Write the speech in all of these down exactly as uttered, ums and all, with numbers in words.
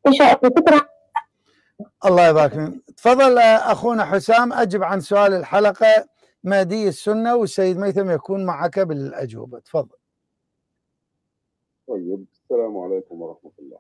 الله يبارك فيك. تفضل أخونا حسام، أجب عن سؤال الحلقة مهدي السنة، والسيد ميثم يكون معك بالأجوبة. تفضل. طيب، السلام عليكم ورحمة الله.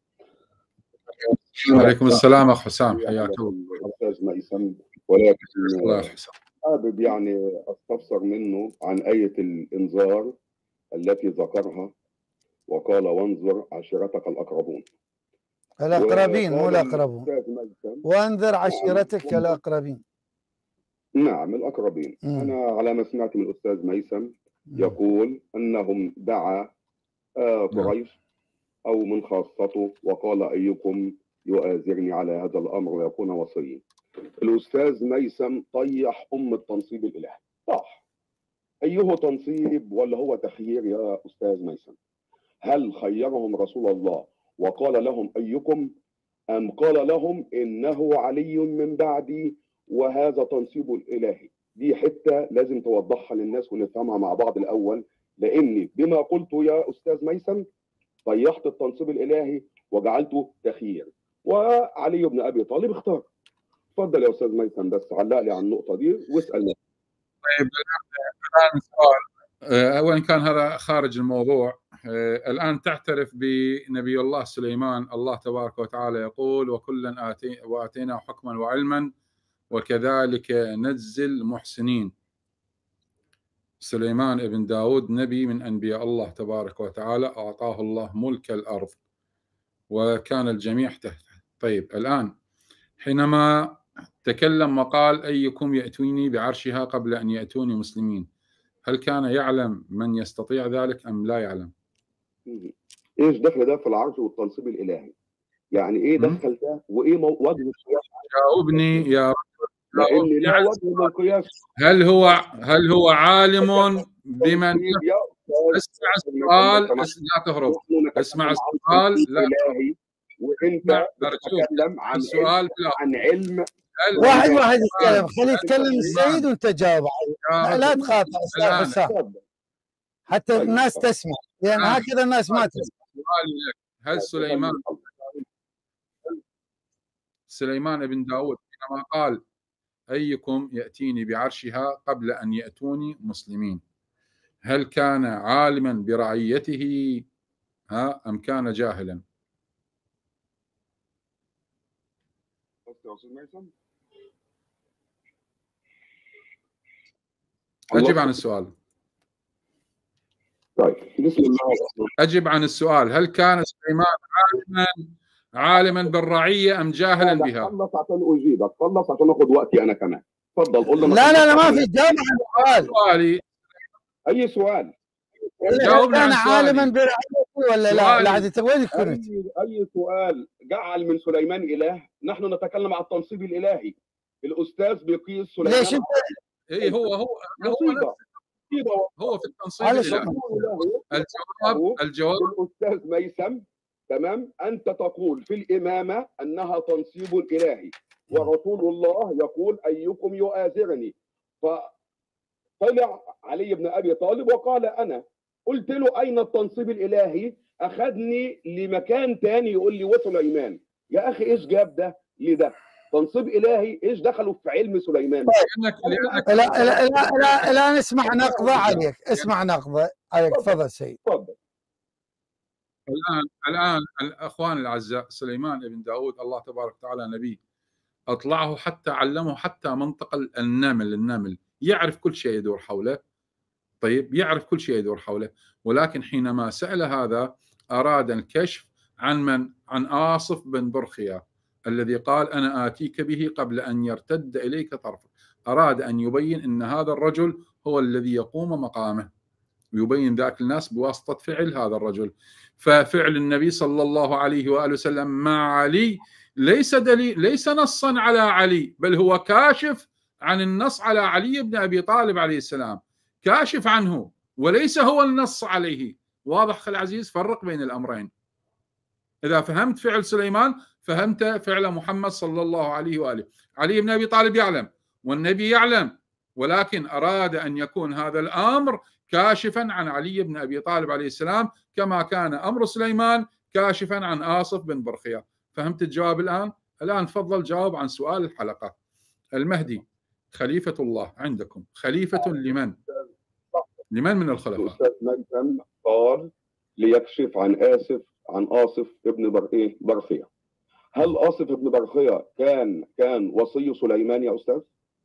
وعليكم السلام أخ حسام، حياك الله. أستاذ ميثم، ولكن الله حسام حابب يعني أستفسر منه عن آية الإنذار التي ذكرها وقال وانظر عشيرتك الأقربون. الأقربين مو الأقربون. وانذر عشيرتك نعم. الأقربين. نعم الأقربين. مم. أنا على ما سمعت من الأستاذ ميثم يقول أنهم دعا آه قريش أو من خاصته وقال أيكم يؤازرني على هذا الأمر ويكون وصيا. الأستاذ ميثم طيح أم التنصيب الإلهي. صح. أيه تنصيب ولا هو تخيير يا أستاذ ميثم؟ هل خيرهم رسول الله وقال لهم أيكم، أم قال لهم إنه علي من بعدي وهذا تنصيب الإلهي؟ دي حتة لازم توضحها للناس ونفهمها مع بعض الأول، لأني بما قلت يا أستاذ ميثم طيحت التنصيب الإلهي وجعلته تخيير، وعلي بن أبي طالب اختار. اتفضل يا أستاذ ميثم، بس علق لي على النقطة دي واسأل نفسك. طيب الآن سؤال، وإن كان هذا خارج الموضوع، الآن تعترف بنبي الله سليمان، الله تبارك وتعالى يقول وكلا آتي وآتينا حكما وعلما وكذلك نجزي المحسنين. سليمان ابن داود نبي من أنبياء الله تبارك وتعالى، أعطاه الله ملك الأرض وكان الجميع تحته. طيب الآن حينما تكلم وقال أيكم يأتوني بعرشها قبل أن يأتوني مسلمين، هل كان يعلم من يستطيع ذلك أم لا يعلم؟ إيش دخل ده في العرش والتنصيب الإلهي؟ يعني إيه دخل ده وإيه وجه القياس؟ جاوبني يا رجل. لأن لا وجه للقياس. هل هو هل هو عالم بمن؟ اسمع السؤال، لا تهرب. اسمع السؤال، لا تهرب. وأنت تتكلم عن السؤال عن علم. واحد واحد يتكلم، خليه يتكلم السيد وانت جاوب. لا, لا تقاطع استاذ حسام حتى الناس تسمع، لان يعني هكذا الناس ما تسمع. هل سليمان سليمان ابن داود حينما قال أيكم يأتيني بعرشها قبل أن يأتوني مسلمين، هل كان عالما برعيته ها أم كان جاهلا؟ أجب عن السؤال. طيب بسم الله. أجب عن السؤال، هل كان سليمان عالما عالما بالرعية أم جاهلا بها؟ خلص عشان أجيبك، خلص عشان آخذ وقتي أنا كمان. تفضل قول لنا. لا لا لا ما في، جاوب عن السؤال. سؤالي أي سؤال؟ جاوبني عن سؤالي. كان عالما برعيته ولا لا؟ لا عاد وين كنت؟ أي, أي سؤال جعل من سليمان إله؟ نحن نتكلم عن التنصيب الإلهي. الأستاذ بيقيس سليمان. ليش انت؟ إيه هو هو هو هو في التنصيب الإلهي. الجواب الجواب الأستاذ ميثم تمام. أنت تقول في الإمامة أنها تنصيب إلهي، ورسول الله يقول أيكم يؤازرني، فطلع علي بن أبي طالب وقال أنا. قلت له أين التنصيب الإلهي؟ أخذني لمكان تاني يقول لي وسليمان. يا أخي إيش جاب ده لده؟ تنصيب إلهي إيش دخلوا في علم سليمان؟ لا لا لا لا, لا نسمع نقضة عليك، اسمع نقضة عليك. تفضل سيد. تفضل. الآن الآن الأخوان الأعزاء، سليمان بن داود الله تبارك وتعالى نبي أطلعه حتى علمه حتى منطق النمل النمل يعرف كل شيء يدور حوله. طيب يعرف كل شيء يدور حوله، ولكن حينما سأل هذا أراد الكشف عن من؟ عن آصف بن برخيا الذي قال أنا آتيك به قبل أن يرتد إليك طرفك. أراد أن يبين أن هذا الرجل هو الذي يقوم مقامه، ويبين ذاك الناس بواسطة فعل هذا الرجل. ففعل النبي صلى الله عليه وآله وسلم مع علي ليس دليل، ليس نصا على علي، بل هو كاشف عن النص على علي بن أبي طالب عليه السلام، كاشف عنه وليس هو النص عليه. واضح أخي العزيز؟ فرق بين الأمرين. إذا فهمت فعل سليمان فهمت فعل محمد صلى الله عليه وآله. علي بن أبي طالب يعلم والنبي يعلم، ولكن أراد أن يكون هذا الأمر كاشفا عن علي بن أبي طالب عليه السلام، كما كان أمر سليمان كاشفا عن آصف بن برخيا. فهمت الجواب الآن؟ الآن تفضل جاوب عن سؤال الحلقة. المهدي خليفة الله عندكم، خليفة لمن؟ لمن من الخلفاء؟ الأستاذ ميثم قال ليكشف عن آسف عن آصف ابن بر... برخية. هل آصف ابن برخية كان كان وصي سليمان يا أستاذ؟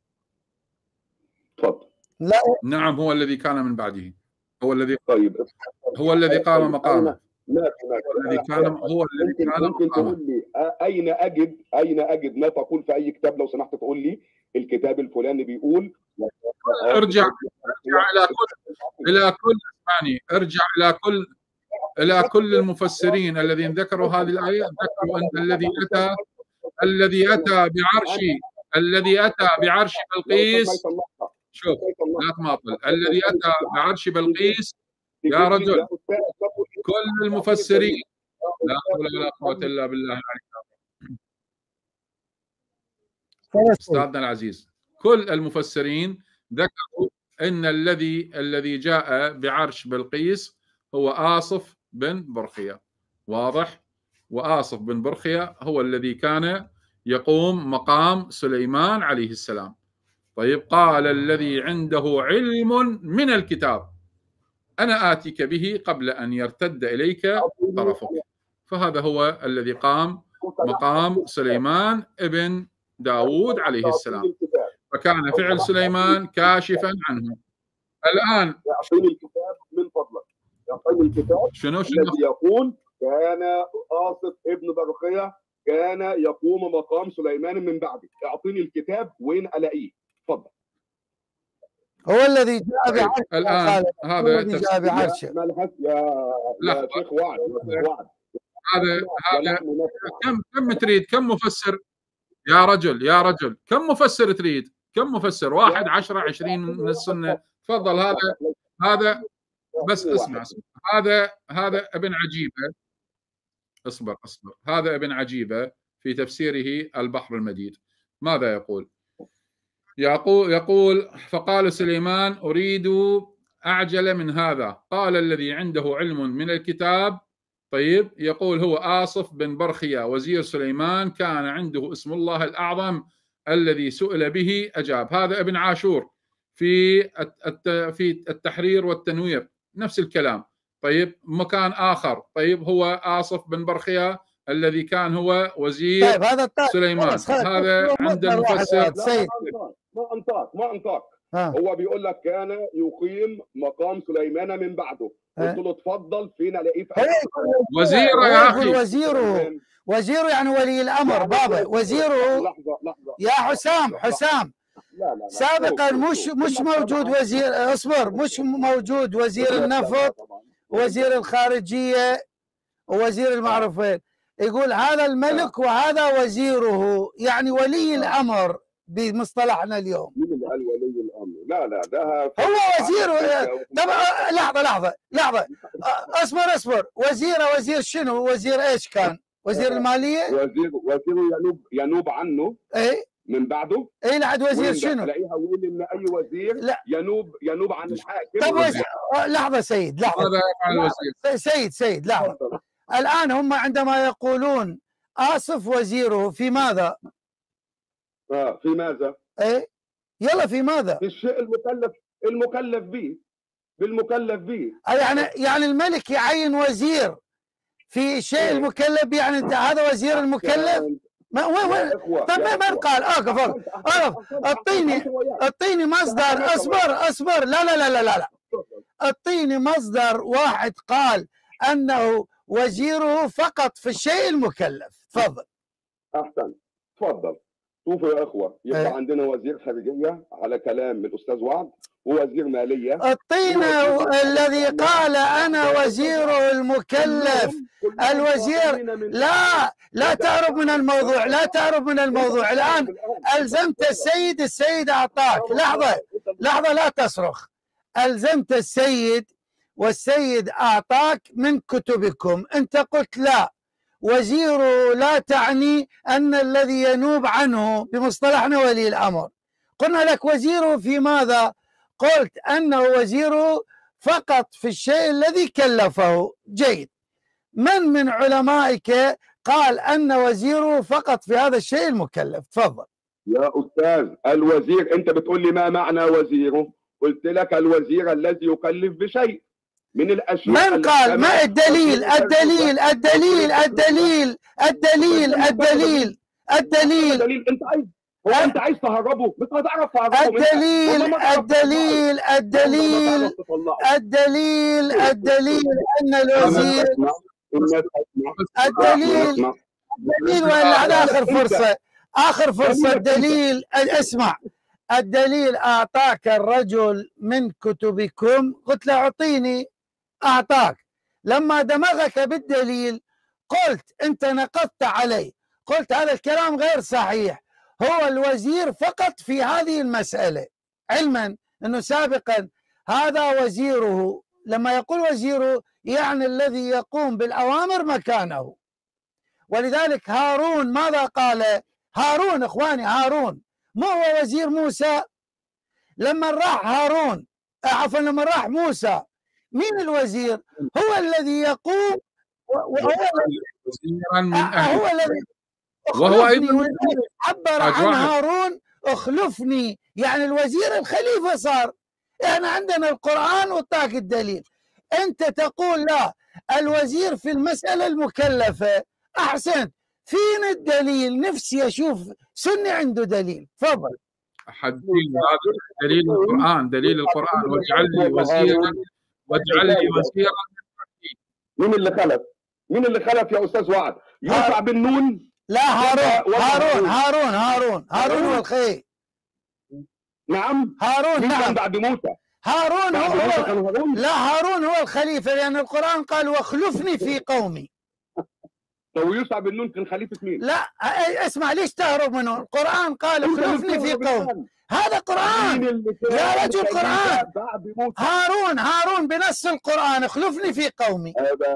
تفضل. لا نعم، هو الذي كان من بعده، هو الذي طيب هو الذي قام مقامه، ما هو الذي كان هو الذي ممكن كان ممكن مقامه. تقول لي أين أجد أين أجد ما تقول في أي كتاب؟ لو سمحت تقول لي الكتاب الفلاني بيقول. ارجع ارجع الى كل الى كل اسمعني ارجع الى كل الى كل المفسرين الذين ذكروا هذه الايه، ذكروا ان الذي اتى الذي اتى بعرش الذي اتى بعرش بلقيس. شوف لا تماطل، الذي اتى بعرش بلقيس يا رجل. كل المفسرين، لا حول ولا قوه الا بالله العلي العظيم. استاذنا العزيز، كل المفسرين ذكروا ان الذي الذي جاء بعرش بلقيس هو آصف بن برخية. واضح؟ وآصف بن برخية هو الذي كان يقوم مقام سليمان عليه السلام. طيب، قال الذي عنده علم من الكتاب أنا آتيك به قبل أن يرتد إليك طرفك. فهذا هو الذي قام مقام سليمان ابن داود عليه السلام، فكان فعل سليمان كاشفا عنه. الآن يعطيني الكتاب من فضلك، يعطيني الكتاب شنو شنو الذي يقول كان آصف ابن برخية كان يقوم مقام سليمان من بعده. اعطيني الكتاب وين الاقيه؟ تفضل. هو الذي جاء بعرشه. الان هذا الذي جاء بعرشه. يا يا شيخ وعد وعد هذا هذا كم كم تريد؟ كم مفسر يا رجل؟ يا رجل كم مفسر تريد؟ كم مفسر؟ واحد، عشرة، عشرين من السنة؟ تفضل. هذا هذا بس اسمع اسمع هذا هذا ابن عجيبة. اصبر اصبر هذا ابن عجيبة في تفسيره البحر المديد ماذا يقول؟ يقول يقول فقال سليمان أريد أعجل من هذا. قال الذي عنده علم من الكتاب. طيب، يقول هو آصف بن برخية وزير سليمان، كان عنده اسم الله الأعظم الذي سئل به أجاب. هذا ابن عاشور في في التحرير والتنوير نفس الكلام. طيب، مكان آخر. طيب، هو آصف بن برخية الذي كان هو وزير طيب هذا سليمان. هذا عند المفسر. ما أنطاك ما أنطاك هو بيقول لك كان يقيم مقام سليمان من بعده. قلت له تفضل فين الاقيه؟ وزيره يا اخي. وزيره وزيره يعني ولي الامر بابا. وزيره لحظه لحظه يا حسام حسام لا لا لا. سابقا مش مش موجود وزير. اصبر، مش موجود وزير النفط وزير الخارجيه ووزير المعروفين. يقول هذا الملك وهذا وزيره، يعني ولي الامر بمصطلحنا اليوم. مين اللي قال ولي الامر؟ لا لا ده هو وزيره. طبعا لحظه لحظه لحظه اصبر اصبر وزيره وزير شنو؟ وزير ايش كان؟ وزير الماليه؟ وزير وزيره ينوب ينوب عنه اي من بعده. اي لعد وزير شنو؟ الاقيها وين ان اي وزير لا. ينوب ينوب عن الحاكم. طب وزير. لحظه سيد لحظه هذا يفعل الوزير. سيد سيد لحظه. الان هم عندما يقولون آصف وزيره في ماذا؟ اه في ماذا؟ ايه يلا في ماذا؟ في الشيء المكلف المكلف به بالمكلف به. يعني يعني الملك يعين وزير في شيء المكلف به، يعني انت هذا وزير المكلف؟ ما وين وين؟ طيب من قال؟ اقف اقف اقف اعطيني اعطيني مصدر. اصبر اصبر لا لا لا لا لا اعطيني مصدر واحد قال انه وزيره فقط في الشيء المكلف. تفضل. احسن تفضل. شوفوا يا اخوه، يبقى أه. عندنا وزير خارجيه على كلام الاستاذ وعد، ووزير ماليه. اعطينا الذي قال انا وزيره المكلف. الوزير لا لا تعرف من الموضوع، لا تعرف من الموضوع. الان الزمت السيد، السيد اعطاك. لحظه لحظه لا تصرخ. الزمت السيد والسيد اعطاك من كتبكم. انت قلت لا وزيره لا تعني أن الذي ينوب عنه بمصطلحنا ولي الأمر. قلنا لك وزيره في ماذا؟ قلت أنه وزيره فقط في الشيء الذي كلفه. جيد. من من علمائك قال أن وزيره فقط في هذا الشيء المكلف. تفضل يا أستاذ. الوزير، أنت بتقول لي ما معنى وزيره؟ قلت لك الوزير الذي يكلف بشيء من الأشياء. من قال؟ ما الدليل؟ الدليل الدليل الدليل الدليل الدليل الدليل دليل. أنت عايز هو أنت عايز تهربه؟ مش هتعرف تهربه. الدليل الدليل الدليل الدليل الدليل أن الوزير الدليل الدليل ولا هذا آخر فرصة آخر فرصة الدليل. اسمع، الدليل أعطاك الرجل من كتبكم، قلت له أعطيني، أعطاك. لما دمغك بالدليل قلت أنت نقضت عليه، قلت هذا الكلام غير صحيح، هو الوزير فقط في هذه المسألة، علما أنه سابقا هذا وزيره. لما يقول وزيره يعني الذي يقوم بالأوامر مكانه. ولذلك هارون ماذا قال؟ هارون إخواني، هارون مو هو وزير موسى؟ لما راح هارون عفوا لما راح موسى، مين الوزير؟ هو الذي يقوم وهو وزيرا من هو الذي وهو ايضا عبر عن هارون اخلفني، يعني الوزير الخليفه صار. احنا عندنا القرآن وطاك الدليل، انت تقول لا الوزير في المسألة المكلفة. احسنت، فين الدليل؟ نفسي اشوف سني عنده دليل. تفضل. حدين هذا دليل القرآن، دليل القرآن واجعل لي وزيرا واجعل لي وزيرا. مين اللي خلف؟ مين اللي خلف يا استاذ وعد؟ يوسع بن نون؟ لا، هارون هارون هارون هارون هارون هو الخي. نعم هارون. نعم بعد موسى. هارون هو, هو لا هارون هو الخليفة، لأن القرآن قال واخلفني في قومي. طيب يوسع بن نون كان خليفة مين؟ لا اسمع، ليش تهرب منه؟ القرآن قال اخلفني في قوم، هذا قرآن يا رجل، قرآن. هارون هارون بنص القرآن اخلفني في قومي.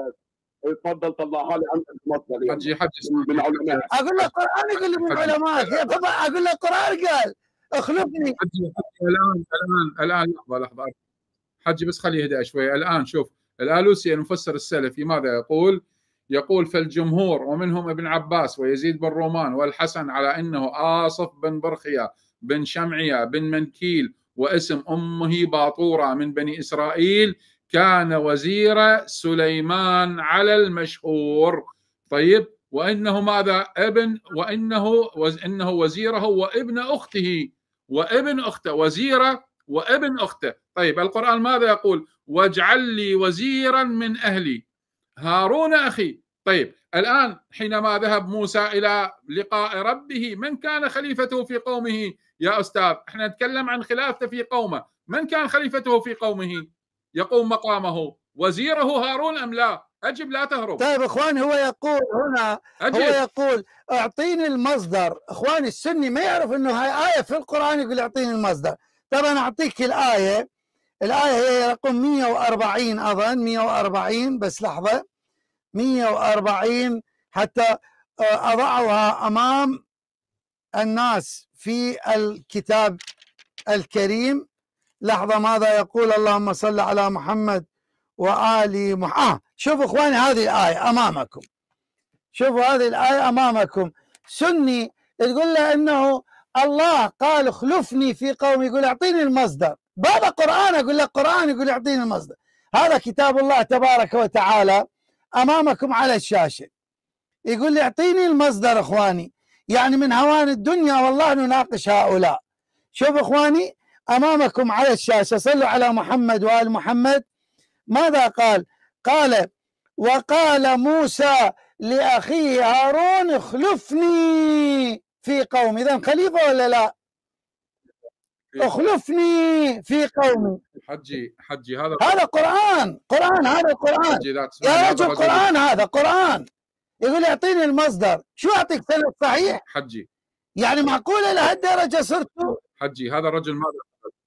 اتفضل طلعها لي عندك مصدر حجي حجي من العلماء. اقول لك قرآن يقول لي من العلماء، اقول لك قرآن قال اخلفني. حجي الان الان الان لحظه لحظه حجي بس خليه يهدأ شوي. الان شوف الآلوسي المفسر السلفي ماذا يقول؟ يقول فالجمهور ومنهم ابن عباس ويزيد بن رومان والحسن على انه آصف بن برخيا بن شمعية بن منكيل واسم امه باطورة من بني اسرائيل كان وزير سليمان على المشهور. طيب، وانه ماذا؟ ابن وانه وانه وزيره وابن اخته وابن اخته وزيره وابن اخته. طيب القرآن ماذا يقول؟ واجعل لي وزيرا من اهلي هارون اخي. طيب الان حينما ذهب موسى الى لقاء ربه من كان خليفته في قومه؟ يا استاذ احنا نتكلم عن خلافته في قومه، من كان خليفته في قومه يقوم مقامه؟ وزيره هارون ام لا؟ اجب لا تهرب. طيب اخواني، هو يقول هنا أجب. هو يقول اعطيني المصدر. اخواني السني ما يعرف انه هاي آية في القرآن يقول اعطيني المصدر. طبعا اعطيك الآية، الآية هي رقم مئة وأربعين أظن، مئة وأربعين، بس لحظة، مئة وأربعين حتى أضعها أمام الناس في الكتاب الكريم. لحظة، ماذا يقول؟ اللهم صل على محمد وآل محمد. آه شوفوا إخواني هذه الآية أمامكم، شوفوا هذه الآية أمامكم. سني تقول له إنه الله قال اخلفني في قومي، يقول اعطيني المصدر. بابا قرآن، اقول لك قرآن يقول اعطيني المصدر. هذا كتاب الله تبارك وتعالى امامكم على الشاشة، يقول لي اعطيني المصدر. اخواني يعني من هوان الدنيا والله نناقش هؤلاء. شوف اخواني امامكم على الشاشة، صلوا على محمد وآل محمد. ماذا قال؟ قال وقال موسى لأخيه هارون اخلفني في قومي. إذن خليفة ولا لا؟ اخلفني في قومي. حجي حجي هذا هذا قرآن، قرآن هذا قرآن يا رجل، قرآن هذا قرآن. يقول يعطيني المصدر، شو أعطيك سند صحيح؟ حجي يعني معقولة لهالدرجة صرتوا؟ حجي هذا الرجل ماذا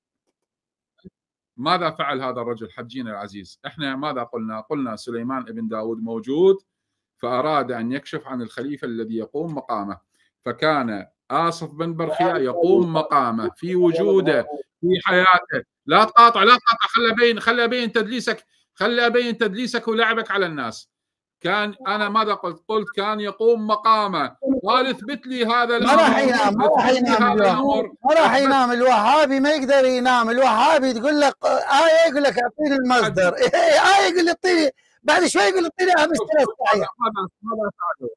ماذا فعل هذا الرجل حجينا العزيز؟ احنا ماذا قلنا؟ قلنا سليمان ابن داود موجود فأراد أن يكشف عن الخليفة الذي يقوم مقامه، فكان آصف بن برخيا يقوم مقامه في وجوده في حياته. لا تقاطع لا تقاطع، خلي أبين خلي أبين تدليسك خلي أبين تدليسك ولعبك على الناس. كان انا ماذا قلت؟ قلت كان يقوم مقامه. قال اثبت لي هذا الامر. ما راح ينام ما راح ينام الوهابي ما راح ينام الوهابي ما يقدر ينام. الوهابي تقول لك آية يقول لك اعطيني المصدر، آية يقول لي اعطيني، بعد شوي يقول لي اعطيني بس ثلاث آيات. ماذا فعل؟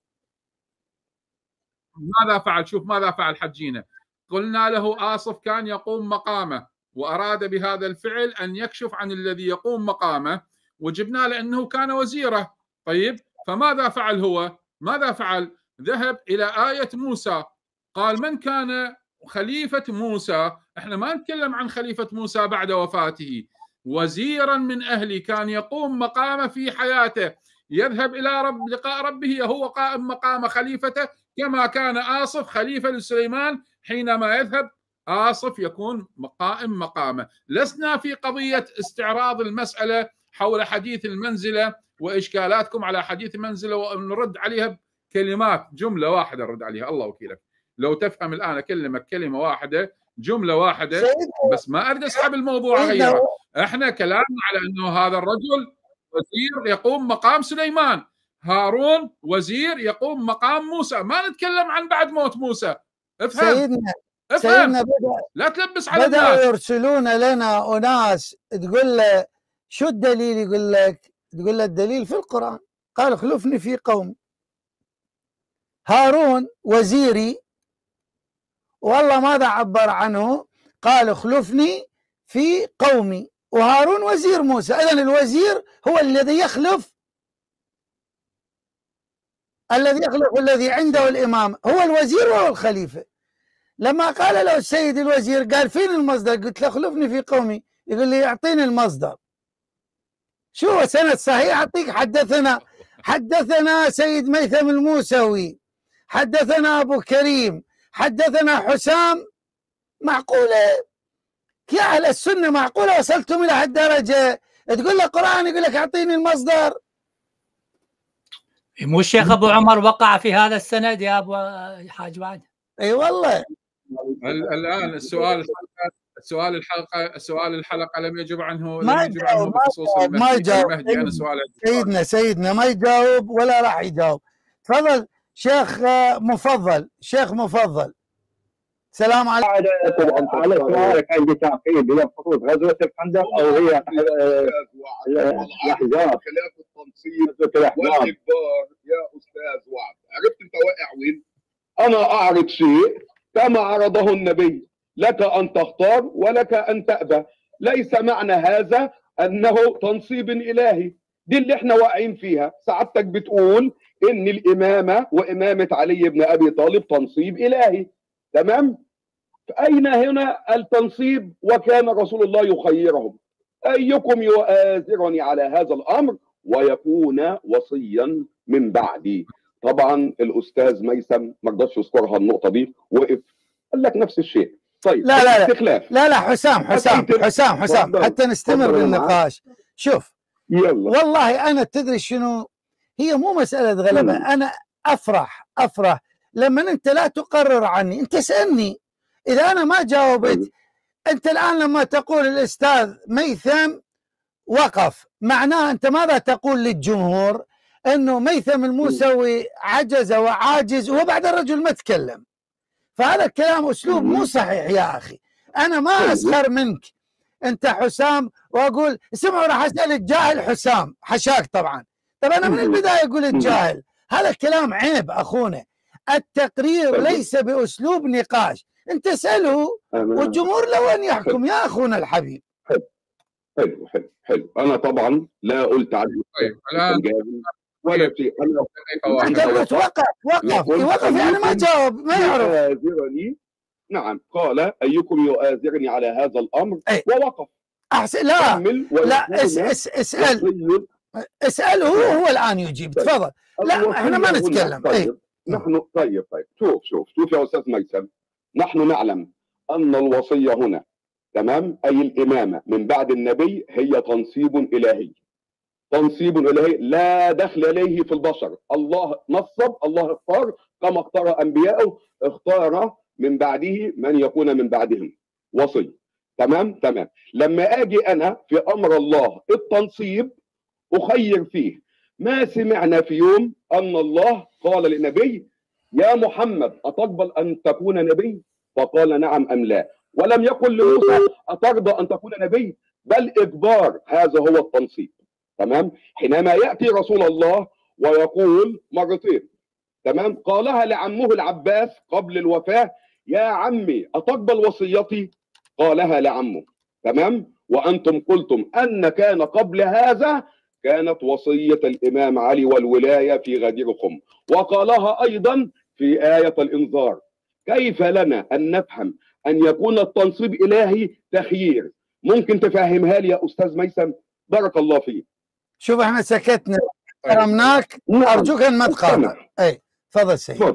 ماذا فعل؟ شوف ماذا فعل حجينا. قلنا له آصف كان يقوم مقامه، وأراد بهذا الفعل أن يكشف عن الذي يقوم مقامه، وجبنا له أنه كان وزيره. طيب فماذا فعل هو؟ ماذا فعل؟ ذهب إلى آية موسى، قال من كان خليفة موسى؟ احنا ما نتكلم عن خليفة موسى بعد وفاته، وزيرا من أهلي كان يقوم مقامه في حياته، يذهب إلى رب لقاء ربه هو قائم مقام خليفته، كما كان آصف خليفة لسليمان حينما يذهب آصف يكون قائم مقامه. لسنا في قضية استعراض المسألة حول حديث المنزلة وإشكالاتكم على حديث المنزلة ونرد عليها بكلمات، جملة واحدة نرد عليها، الله وكيلك. لو تفهم الآن أكلمك كلمة واحدة جملة واحدة بس، ما أريد أسحب الموضوع غيره. احنا كلامنا على أنه هذا الرجل وزير يقوم مقام سليمان، هارون وزير يقوم مقام موسى، ما نتكلم عن بعد موت موسى. افهم سيدنا افهم سيدنا بدأ لا تلبس على بدأوا الناس. يرسلون لنا أناس تقول له شو الدليل؟ يقول لك تقول له الدليل في القرآن، قال اخلفني في قوم. هارون وزيري، والله ماذا عبر عنه؟ قال اخلفني في قومي، وهارون وزير موسى. إذن الوزير هو الذي يخلف الذي يخلف الذي عنده الإمام، هو الوزير وهو الخليفة. لما قال له السيد الوزير قال فين المصدر؟ قلت له اخلفني في قومي، يقول لي يعطيني المصدر. شو سند صحيح أعطيك. حدثنا حدثنا سيد ميثم الموسوي، حدثنا أبو كريم، حدثنا حسام. معقولة يا أهل السنة؟ معقولة وصلتم إلى هالدرجة؟ تقول له قرآن يقول لك أعطيني المصدر. مو الشيخ أبو عمر وقع في هذا السند يا أبو حاج وعد؟ أي والله. الآن السؤال سؤال الحلقة سؤال الحلقة لم يجب عنه ما لم يجب عنه بخصوص ما يجاوب. المهدي. أنا سؤال سيدنا سيدنا ما يجاوب ولا راح يجاوب. تفضل شيخ مفضل، شيخ مفضل. سلام عليكم. على سؤالك عندي تعقيب، هي بخصوص غزوة الخندق أو هي الأحزاب؟ خلاف التنصيب والإجبار يا أستاذ وعد، عرفت أنت واقع وين؟ أنا أعرض شيء كما عرضه النبي، لك أن تختار ولك أن تأبى. ليس معنى هذا أنه تنصيب إلهي، دي اللي احنا واقعين فيها. سعادتك بتقول إن الإمامة وإمامة علي بن أبي طالب تنصيب إلهي، تمام؟ أين هنا التنصيب؟ وكان رسول الله يخيرهم أيكم يؤازرني على هذا الأمر ويكون وصيا من بعدي. طبعا الأستاذ ميثم ما رضاش يذكرها النقطة دي، وقف قال لك نفس الشيء. طيب لا لا استخلاف. لا لا حسام حسام حسام حسام حتى نستمر بالنقاش. شوف يلا. والله أنا تدري شنو هي؟ مو مسألة غلبة. أنا أفرح أفرح لما أنت لا تقرر عني، أنت اسألني إذا أنا ما جاوبت. أنت الآن لما تقول الأستاذ ميثم وقف، معناه أنت ماذا تقول للجمهور؟ أنه ميثم الموسوي عجز وعاجز وبعد الرجل ما تكلم. فهذا الكلام أسلوب مو صحيح يا أخي. أنا ما أسخر منك أنت حسام وأقول اسمعوا راح أسأل الجاهل حسام، حشاك طبعا. طب أنا من البداية أقول الجاهل، هذا الكلام عيب أخونا. التقرير ليس بأسلوب نقاش، أنت اسأله والجمهور لو أن يحكم يا أخونا الحبيب. حلو حلو حلو. أنا طبعا لا قلت عن طيب الآن ولا شيء. أنا أنت قلت وقف وقف يوقف يعني ما جاوب ما يعرف. يؤازرني، نعم، قال أيكم يؤازرني على هذا الأمر أي. ووقف. أحسن. لا لا اس اس اسأل اسأله هو الآن يجيب. تفضل. لا احنا ما نتكلم. طيب. أي. نحن طيب طيب شوف شوف شوف يا أستاذ ميثم، نحن نعلم أن الوصية هنا، تمام، أي الإمامة من بعد النبي هي تنصيب إلهي. تنصيب إلهي لا دخل إليه في البشر. الله نصب، الله اختار كما اختار أنبياءه، اختار من بعده من يكون من بعدهم وصي. تمام تمام. لما أجي أنا في أمر الله التنصيب أخير فيه ما سمعنا في يوم أن الله قال للنبي يا محمد أتقبل أن تكون نبي؟ فقال نعم أم لا. ولم يقل لموسى أترضى أن تكون نبي؟ بل إجبار، هذا هو التنصيب. تمام. حينما يأتي رسول الله ويقول مرتين، تمام، قالها لعمه العباس قبل الوفاة يا عمي أتقبل وصيتي؟ قالها لعمه. تمام. وأنتم قلتم أن كان قبل هذا كانت وصية الإمام علي والولاية في غدير خم، وقالها أيضا في آية الإنذار. كيف لنا أن نفهم أن يكون التنصيب إلهي تخيير؟ ممكن تفهمها لي يا أستاذ ميسم؟ بارك الله فيك. شوف احنا سكتنا كرمناك، ارجوك ان ما تقاطع. اي تفضل سيد.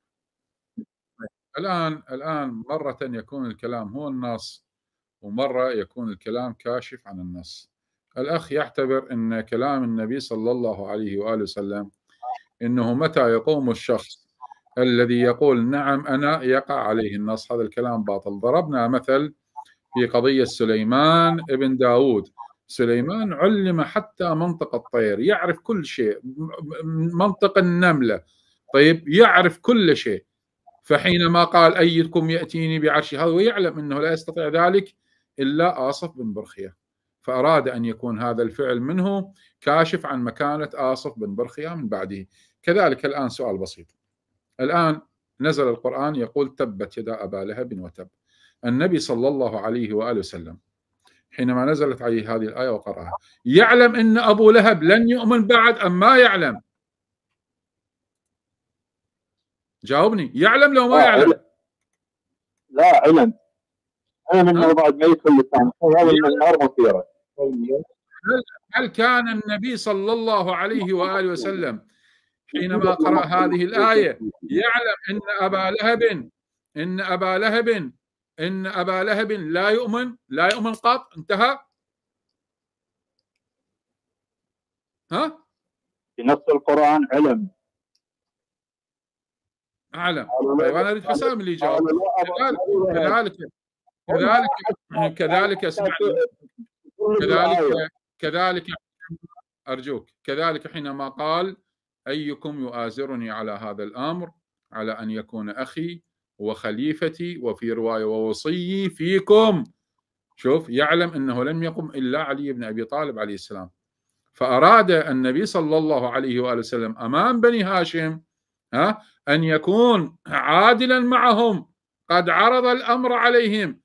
الان الان مره يكون الكلام هو النص، ومره يكون الكلام كاشف عن النص. الاخ يعتبر ان كلام النبي صلى الله عليه واله وسلم انه متى يقوم الشخص الذي يقول نعم انا يقع عليه النص، هذا الكلام باطل. ضربنا مثل في قضيه سليمان ابن داود. سليمان علم حتى منطق الطير، يعرف كل شيء، منطق النملة، طيب يعرف كل شيء. فحينما قال أيكم يأتيني بعرشي، هذا ويعلم أنه لا يستطيع ذلك إلا آصف بن برخية، فأراد أن يكون هذا الفعل منه كاشف عن مكانة آصف بن برخية من بعده. كذلك الآن سؤال بسيط، الآن نزل القرآن يقول تبت يدا أبا لهب وتب. النبي صلى الله عليه وآله وسلم حينما نزلت عليه هذه الآية وقرأها يعلم أن أبو لهب لن يؤمن بعد أم ما يعلم؟ جاوبني، يعلم لو ما يعلم؟ لا علم، علم أنه بعد ما يدخل لسان هذا من النار مصيره. هل كان النبي صلى الله عليه وآله وسلم حينما قرأ هذه الآية يعلم أن أبا لهب إن أبا لهب إن أبا لهب لا يؤمن لا يؤمن قط؟ انتهى؟ ها؟ في نص القرآن علم. أعلم. طيب أنا أريد حسام اللي يجاوب. كذلك كذلك كذلك اسمعني كذلك كذلك أرجوك كذلك حينما قال أيكم يؤازرني على هذا الأمر على أن يكون أخي وخليفتي وفي رواية ووصيي فيكم، شوف يعلم أنه لم يقم إلا علي بن أبي طالب عليه السلام. فأراد النبي صلى الله عليه وآله وسلم أمام بني هاشم ها أن يكون عادلا معهم، قد عرض الأمر عليهم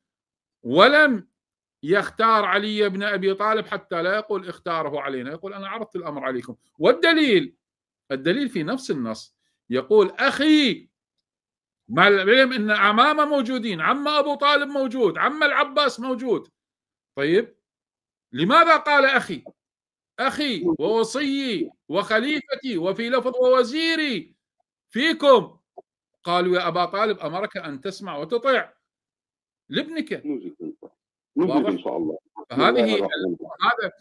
ولم يختار علي بن أبي طالب حتى لا يقول اختاره علينا، يقول أنا عرضت الأمر عليكم. والدليل الدليل في نفس النص يقول أخي، مع العلم أن عمامة موجودين، عم أبو طالب موجود، عم العباس موجود. طيب لماذا قال أخي؟ أخي ووصيي وخليفتي وفي لفظ ووزيري فيكم. قالوا يا أبا طالب أمرك أن تسمع وتطيع لابنك. واضح إن شاء الله. فهذه هذا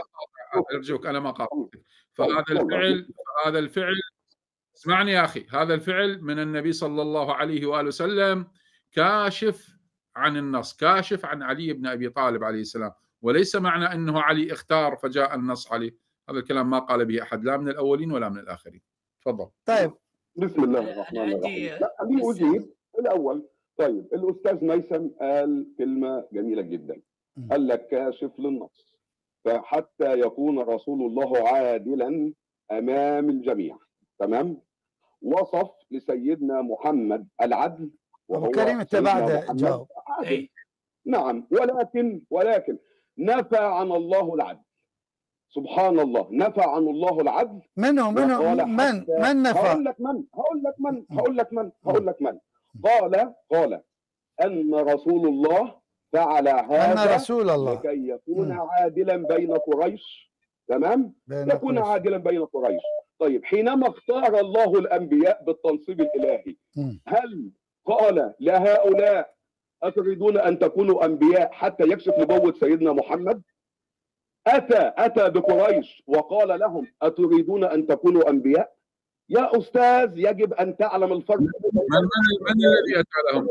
أرجوك أنا ما قاطعتك. فهذا الفعل هذا الفعل اسمعني يا أخي، هذا الفعل من النبي صلى الله عليه وآله وسلم كاشف عن النص، كاشف عن علي بن أبي طالب عليه السلام، وليس معنى أنه علي اختار فجاء النص عليه. هذا الكلام ما قال به أحد لا من الأولين ولا من الآخرين. تفضل. طيب بسم الله الرحمن الرحيم. لا خليني أجيب الأول. طيب الأستاذ ميسم قال كلمة جميلة جدا، قال لك كاشف للنص، فحتى يكون رسول الله عادلا أمام الجميع. تمام. وصف لسيدنا محمد العدل، وهو كريم انت بعد جاوب. نعم، ولكن ولكن نفى عن الله العدل. سبحان الله، نفى عن الله العدل. منه منه من من نفى؟ هقول لك من هقول لك من هقول لك من هقول لك من قال قال أن رسول الله فعل هذا أن رسول الله لكي يكون م. عادلا بين قريش. تمام؟ يكون قريش. عادلا بين قريش. طيب حينما اختار الله الأنبياء بالتنصيب الإلهي م. هل قال لهؤلاء أتريدون أن تكونوا أنبياء حتى يكشف نبوة سيدنا محمد؟ أتى أتى بقريش وقال لهم أتريدون أن تكونوا أنبياء؟ يا أستاذ يجب أن تعلم الفرق. من من الذي أتى لهم؟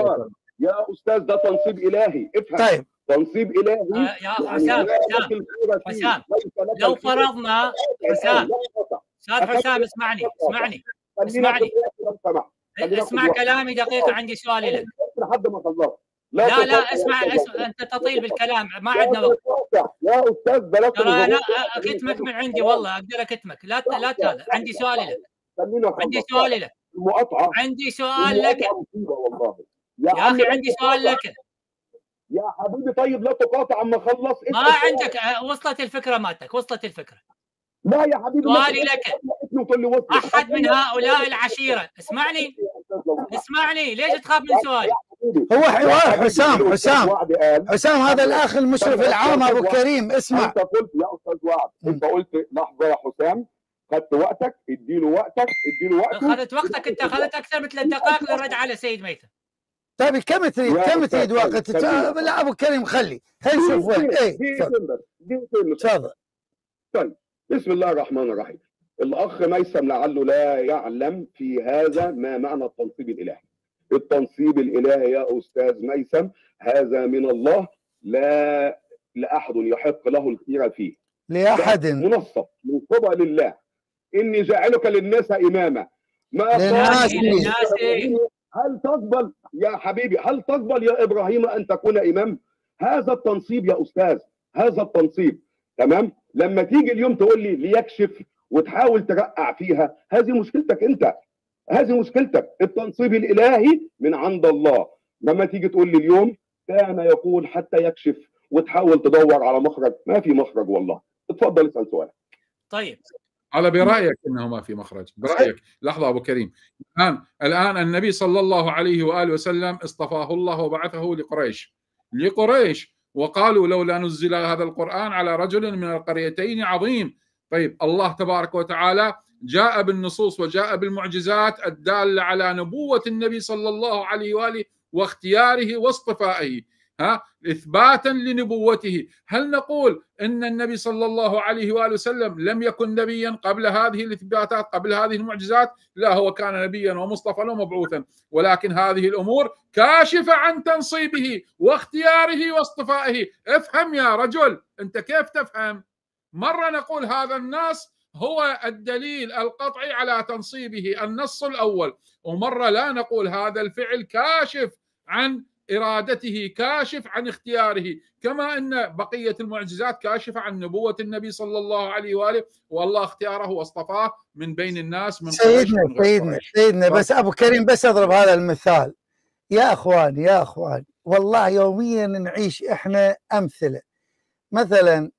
يا أستاذ ده تنصيب إلهي، افهم. طيب تنصيب إلهي. آه يا حسام حسام حسام لو فرضنا حسام استاذ حسام اسمعني اسمعني اسمعني اسمع كلامي دقيقه، عندي سؤال لك لحد ما خلصت. لا لا اسمع اسمع انت تطيل بالكلام، ما عندنا وقت يا استاذ. بلاش ترى انا اكتمك من عندي، والله اقدر اكتمك. لا لا هذا عندي سؤال لك عندي سؤال لك المقاطعه عندي سؤال لك والله يا اخي، عندي سؤال لك يا حبيبي. طيب لا تقاطع اما اخلص. ما عندك وصلت الفكره مالتك، وصلت الفكره. لا يا حبيبي سؤالي لك، احد من هؤلاء العشيره، اسمعني اسمعني، ليش تخاف من سؤالي؟ هو حوار حسام حسام حسام هذا الاخ المشرف العام ابو كريم. اسمع، انت قلت يا استاذ وعد، انت قلت لحظه يا حسام، خدت وقتك، اديله وقتك اديله وقته. اخذت وقتك انت، اخذت اكثر من ثلاث دقائق للرد على سيد ميثم. طيب كم تريد كم تريد وقت؟ لا ابو كريم خلي خلينا نشوف وين. اي تفضل. طيب بسم الله الرحمن الرحيم. الاخ ميثم لعله لا يعلم في هذا ما معنى التنصيب الالهي. التنصيب الالهي يا استاذ ميثم هذا من الله، لا لاحد يحق له الخير فيه. لاحد منصب من قبل الله، اني جاعلك للناس اماما. ما للناس هل تقبل يا حبيبي، هل تقبل يا ابراهيم ان تكون امام؟ هذا التنصيب يا استاذ، هذا التنصيب. تمام؟ لما تيجي اليوم تقول لي ليكشف وتحاول ترقع فيها، هذه مشكلتك انت، هذه مشكلتك. التنصيب الالهي من عند الله. لما تيجي تقول لي اليوم كان يقول حتى يكشف وتحاول تدور على مخرج، ما في مخرج والله. اتفضل اسال سؤالك. طيب على برايك انه ما في مخرج، برايك. لحظه ابو كريم، الان الان النبي صلى الله عليه واله وسلم اصطفاه الله وبعثه لقريش لقريش وقالوا لولا نزل هذا القرآن على رجل من القريتين عظيم. طيب الله تبارك وتعالى جاء بالنصوص وجاء بالمعجزات الدالة على نبوة النبي صلى الله عليه وآله واختياره واصطفائه، ها إثباتا لنبوته. هل نقول أن النبي صلى الله عليه وآله وسلم لم يكن نبيا قبل هذه الإثباتات، قبل هذه المعجزات؟ لا، هو كان نبيا ومصطفى ومبعوثا، ولكن هذه الأمور كاشفة عن تنصيبه واختياره واصطفائه. افهم يا رجل، أنت كيف تفهم؟ مرة نقول هذا النص هو الدليل القطعي على تنصيبه، النص الأول، ومرة لا نقول هذا الفعل كاشف عن إرادته، كاشف عن اختياره، كما أن بقية المعجزات كاشفة عن نبوة النبي صلى الله عليه وآله، والله اختياره واصطفاه من بين الناس من سيدنا من سيدنا سيدنا بس أبو كريم، بس أضرب هذا المثال يا أخوان يا أخوان، والله يوميا نعيش إحنا أمثلة. مثلا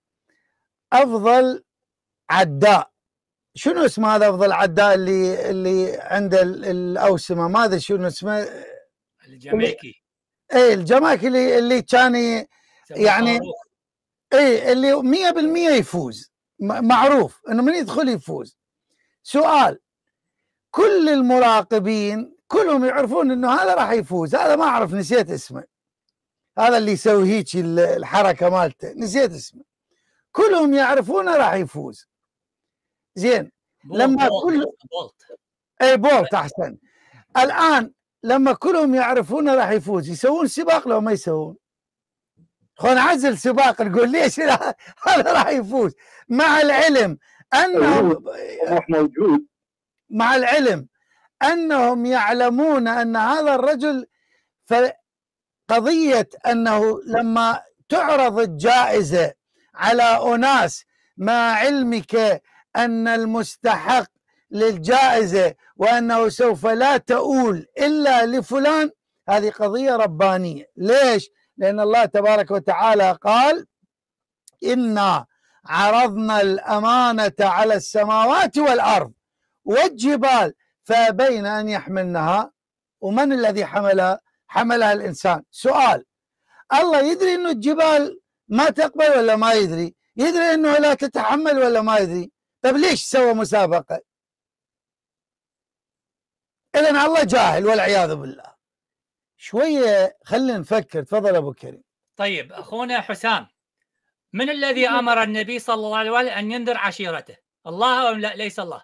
أفضل عداء، شنو اسمه هذا أفضل عداء اللي اللي عند الأوسمة، ما أدري شنو اسمه، الجامايكي. اي الجامايكي اللي اللي كان يعني اي اللي مية بالمية يفوز، معروف انه من يدخل يفوز. سؤال، كل المراقبين كلهم يعرفون انه هذا راح يفوز، هذا ما اعرف نسيت اسمه، هذا اللي يسوي هيك الحركه مالته نسيت اسمه، كلهم يعرفونه راح يفوز. زين لما كل اي بولت احسن. الان لما كلهم يعرفون راح يفوز، يسوون سباق لو ما يسوون؟ خو نعزل سباق نقول ليش هذا راح يفوز، مع العلم انهم موجود، مع العلم انهم يعلمون ان هذا الرجل، فقضيه انه لما تعرض الجائزه على اناس مع علمك ان المستحق للجائزة وأنه سوف لا تؤول إلا لفلان، هذه قضية ربانية. ليش؟ لأن الله تبارك وتعالى قال إنا عرضنا الأمانة على السماوات والأرض والجبال فأبين أن يحملنها، ومن الذي حملها؟ حملها الإنسان. سؤال، الله يدري أنه الجبال ما تقبل ولا ما يدري؟ يدري أنه لا تتحمل ولا ما يدري؟ طيب ليش سوى مسابقة؟ إذن الله جاهل والعياذ بالله. شوية خلينا نفكر. تفضل أبو كريم. طيب أخونا حسام، من الذي أمر النبي صلى الله عليه وسلم أن ينذر عشيرته؟ الله أو لا ليس الله؟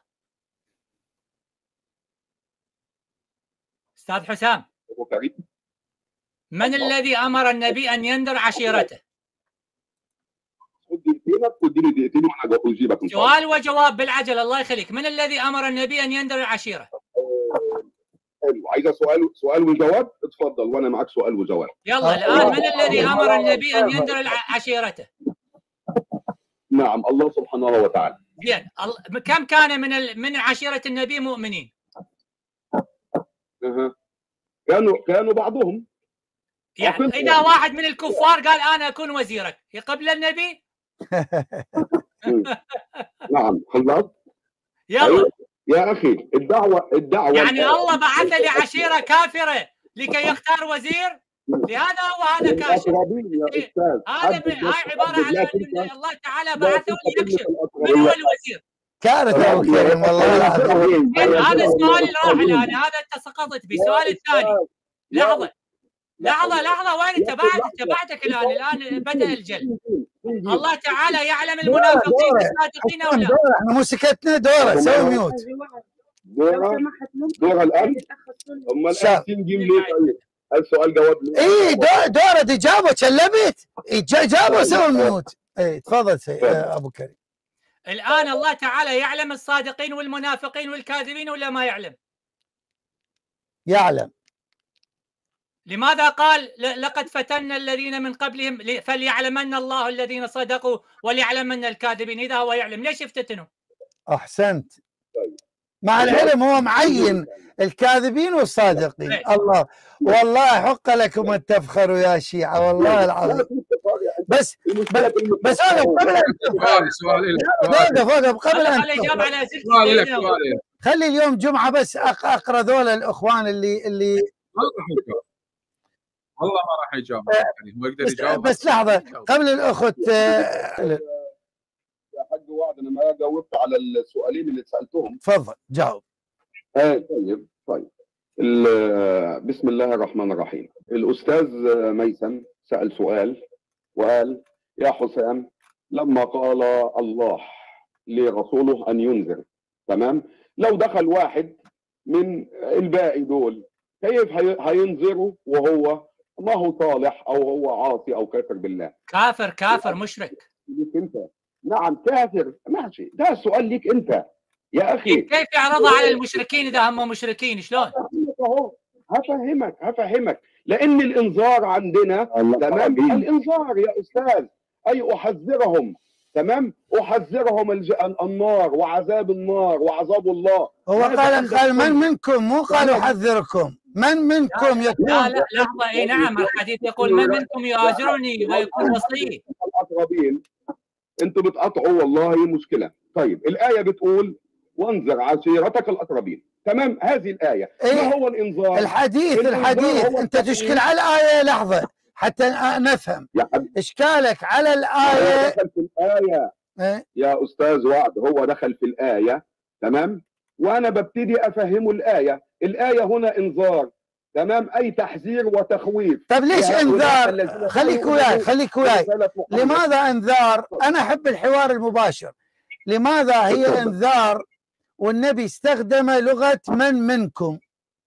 أستاذ حسام، أبو كريم، من الذي أمر النبي أن ينذر عشيرته؟ دقيقتينك واديني دقيقتين وانا اجيبك ان شاء الله. سؤال وجواب بالعجل الله يخليك. من الذي امر النبي ان ينذر العشيره؟ حلو، عايزه سؤال سؤال وجواب؟ اتفضل وانا معك سؤال وجواب. يلا الان من الذي امر النبي ان ينذر عشيرته؟ نعم الله سبحانه وتعالى. زين، كم كان من ال... من عشيره النبي مؤمنين؟ أه. كانوا كانوا بعضهم. يعني اذا واحد من الكفار قال انا اكون وزيرك يقبل النبي؟ نعم خلصت. يلا يا اخي الدعوه الدعوه يعني الله بعث لي عشيره كافره لكي يختار وزير؟ لهذا هو هذا كاشف. هذا هاي عباره على ان الله تعالى بعثه ليكشف من هو الوزير. كارثه ابو كريم والله العظيم. هذا السؤال اللي راح الان، هذا انت سقطت به. السؤال الثاني، لحظه لحظه لحظه وين انت بعد؟ انت بعدك الان الان بدا الجل. الله تعالى يعلم المنافقين الصادقين او لا؟ احنا مو سكتنا. دوره سوي ميوت. دوره دوره الان. هم الان تنجم ليه طيب؟ السؤال جواب لي. اي دوره دي جابه شلبت. جابه سوي ميوت. اي تفضل ابو كريم. الان الله تعالى يعلم الصادقين والمنافقين والكاذبين ولا ما يعلم؟ يعلم. لماذا قال لقد فتنا الذين من قبلهم فليعلمن الله الذين صدقوا وليعلمن الكاذبين؟ اذا هو يعلم ليش يفتتنوا؟ احسنت. مع العلم هو معين الكاذبين والصادقين. الله والله حق لكم ان تفخروا يا شيعه والله العظيم. بس بس انا قبل سؤال قبل ان خلي اجاوب على اسئلتك. خلي اليوم جمعه بس اقرا ذول الاخوان اللي اللي والله ما راح يجاوب. هو يقدر يجاوب. بس لحظه قبل الاخت يا حق وعد انا ما جاوبت على السؤالين اللي سالتهم. تفضل جاوب. اه طيب طيب. بسم الله الرحمن الرحيم. الاستاذ ميسم سال سؤال وقال يا حسام لما قال الله لرسوله ان ينذر، تمام؟ لو دخل واحد من الباقي دول كيف هينذره وهو ما هو صالح او هو عاصي او كافر بالله؟ كافر كافر مشرك. ليك انت. نعم كافر ماشي، ده سؤال ليك انت يا اخي. كيف يعرضها على المشركين اذا هم مشركين؟ شلون؟ اهو هفهمك هفهمك لان الانذار عندنا تمام. الانذار يا استاذ اي احذرهم، تمام؟ احذرهم النار وعذاب النار وعذاب الله. هو قال قال من منكم، مو قال احذركم. من منكم يكون. لا لا لحظه. اي نعم الحديث يقول من منكم يؤازرني ويكون وصي. الاقربين انتوا بتقطعوا والله مشكله. طيب الايه بتقول وانذر عشيرتك الاقربين، تمام؟ هذه الايه إيه؟ ما هو الانذار؟ الحديث الحديث انت تشكل على الايه. لحظه حتى نفهم اشكالك على الايه. دخل في الايه إيه؟ يا استاذ وعد هو دخل في الايه، تمام؟ وانا ببتدي افهمه الايه. الايه هنا انذار، تمام؟ اي تحذير وتخويف. طب ليش انذار؟ خليك وياي خليك وياي. لماذا انذار؟ انا احب الحوار المباشر. لماذا هي انذار والنبي استخدم لغه من منكم؟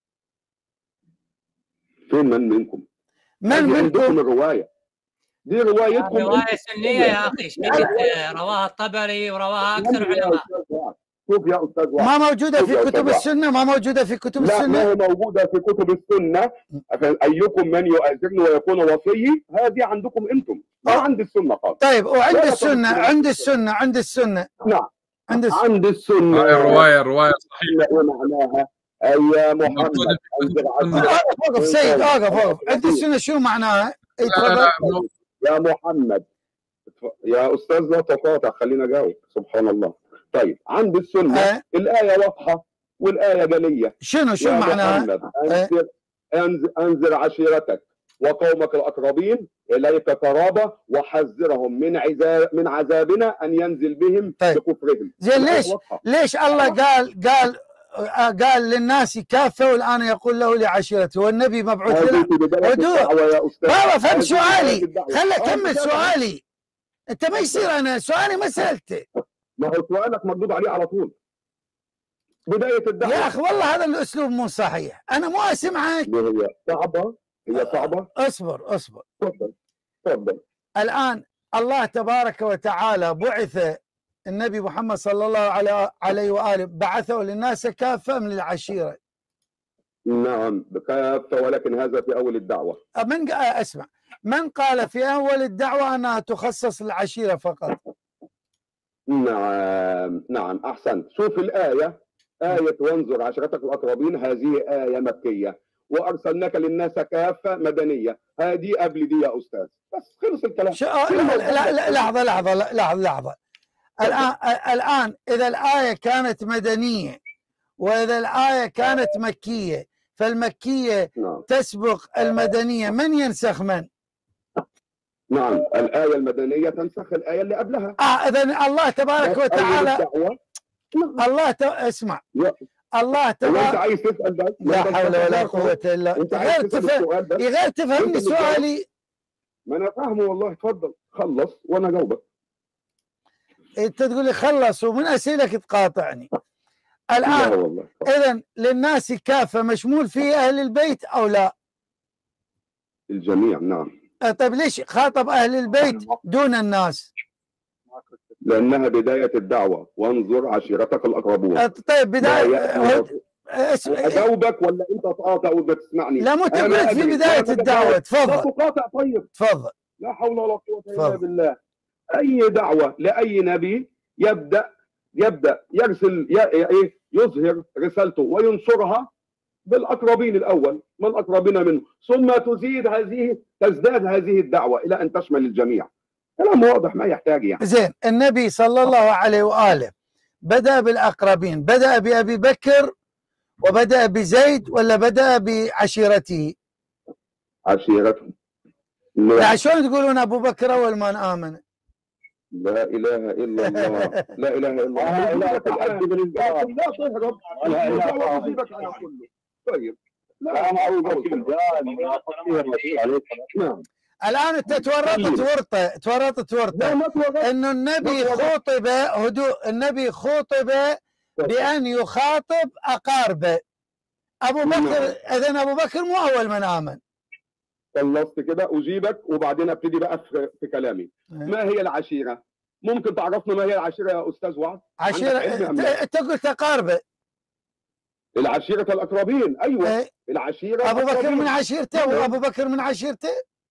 فين من منكم؟ من منكم الروايه دي روايتكم. روايه سنيه يا اخي. رواها الطبري ورواها اكثر علماء. شوف يا استاذ واحد. ما موجوده في كتب السنه. ما موجوده في كتب لا السنه. لا ما هي موجوده في كتب السنه. ايكم من يؤذرني ويكون وصيي، هذه عندكم انتم، ما عند السنه خالص. طيب وعند السنه عند السنه عند السنه نعم عند السنه عند السنه الروايه الروايه صحيحه ومعناها يا محمد. وقف سيد وقف وقف. عند السنه شو معناها؟ يا محمد يا استاذ لا تقاطع خلينا اجاوب. سبحان الله. طيب عند السنه أه؟ الايه واضحه والايه جليه. شنو شو معناها؟ انذر أه؟ انذر عشيرتك وقومك الاقربين اليك قرابه وحذرهم من عذاب من عذابنا ان ينزل بهم طيب. بكفرهم. زين ليش ليش الله قال قال قال للناس كافه والان يقول له لعشيرته والنبي مبعوث لنا؟ هدوء بابا فهم سؤالي. خلي اكمل سؤالي. انت ما يصير انا سؤالي ما سالته. ما هو سؤالك مردود عليه على طول. بدايه الدعوه يا اخي والله هذا الاسلوب مو صحيح. انا مو اسمعك. هي صعبه هي صعبه. اصبر اصبر. تفضل تفضل. الان الله تبارك وتعالى بعث النبي محمد صلى الله عليه وآله بعثه للناس كافة من العشيرة. نعم كافة، ولكن هذا في أول الدعوة. من أسمع من قال في أول الدعوة أنها تخصص للعشيرة فقط؟ نعم نعم أحسنت. شوف الآية، آية وانظر عشيرتك الأقربين، هذه آية مكية، وأرسلناك للناس كافة مدنية، هذه قبل دي يا أستاذ، بس خلص الكلام. لا لا لا لحظة لحظة لحظة لحظة الآن الآن إذا الآية كانت مدنية وإذا الآية كانت مكية، فالمكية نعم. تسبق المدنية، من ينسخ من؟ نعم الآية المدنية تنسخ الآية اللي قبلها. آه إذا الله تبارك وتعالى الله ت... اسمع يا. الله تبارك انت عايز تسال بس، لا حول ولا قوه الا بالله، غير تفهم غير تفهمني سؤالي. ما انا فاهمه والله، اتفضل خلص وانا اجاوبك. انت تقول لي خلص ومن اسئلتك تقاطعني الان. اذا للناس كافه مشمول فيه اهل البيت او لا؟ الجميع نعم. طيب ليش خاطب اهل البيت دون الناس؟ لأنها بداية الدعوة، وانظر عشيرتك الأقربون. طيب بداية اسم... أجاوبك ولا أنت تقاطع وبتسمعني؟ لا مو تقول في بداية الدعوة. تفضل. لا تقاطع. طيب تفضل. لا حول ولا قوة إلا بالله. أي دعوة لأي نبي يبدأ يبدأ يرسل ي... يظهر رسالته وينشرها بالأقربين الأول، من الأقربين منه، ثم تزيد هذه تزداد هذه الدعوة إلى أن تشمل الجميع. كلام واضح ما يحتاج يعني. زين، النبي صلى الله عليه وآله بدأ بالأقربين، بدأ بأبي بكر وبدأ بزيد ولا بدأ بعشيرته؟ عشيرته. لا شلون تقولون أبو بكر أول من آمن؟ لا إله إلا الله. لا إله إلا الله. لا تهرب. لا أجيبك على كله. طيب. لا أنا أقول نعم. الآن أنت تورطت ورطة تورطت ورطة إنه النبي خوطب هدوء، النبي خوطب بأن يخاطب أقاربه. أبو بكر إذن أبو بكر مو أول من آمن. خلصت كده أجيبك وبعدين أبتدي بقى في, في كلامي. ما هي العشيرة؟ ممكن تعرفنا ما هي العشيرة يا أستاذ وعد؟ عشيرة أنت قلت أقاربه. العشيرة الأقربين. أيوه إيه؟ العشيرة أبو بكر من عشيرته وأبو بكر من عشيرته.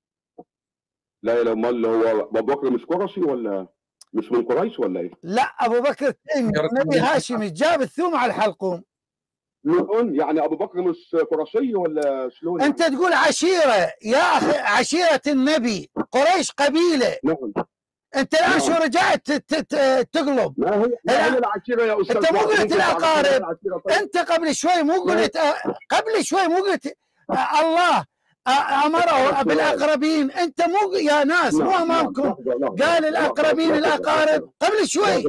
لا لا امال هو ابو بكر مش قرشي ولا مش من قريش ولا ايه؟ لا ابو بكر نبي هاشمي جاب الثوم على الحلقوم. شلون يعني ابو بكر مش قرشي ولا شلون؟ انت يعني؟ تقول عشيره يا اخي، عشيره النبي قريش قبيله. نعم. انت الان نعم. شو رجعت تقلب؟ ما هي ما هي العشيره يا استاذ؟ انت مو قلت الاقارب، انت قبل شوي مو قلت قبل شوي مو قلت الله امره بالاقربين. انت مو يا ناس مو امامكم قال الاقربين الاقارب قبل شوي.